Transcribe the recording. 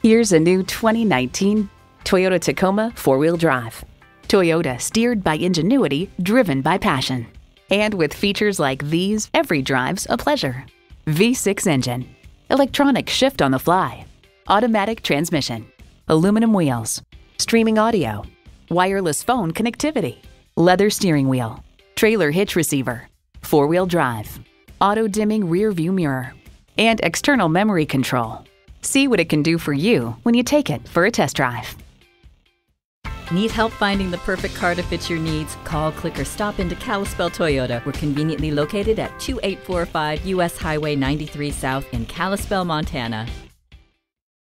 Here's a new 2019 Toyota Tacoma four-wheel drive. Toyota, steered by ingenuity, driven by passion. And with features like these, every drive's a pleasure. V6 engine, electronic shift on the fly, automatic transmission, aluminum wheels, streaming audio, wireless phone connectivity, leather steering wheel, trailer hitch receiver, four-wheel drive, auto-dimming rear view mirror, and external memory control. See what it can do for you when you take it for a test drive. Need help finding the perfect car to fit your needs? Call, click, or stop into Kalispell Toyota. We're conveniently located at 2845 US Highway 93 South in Kalispell, Montana.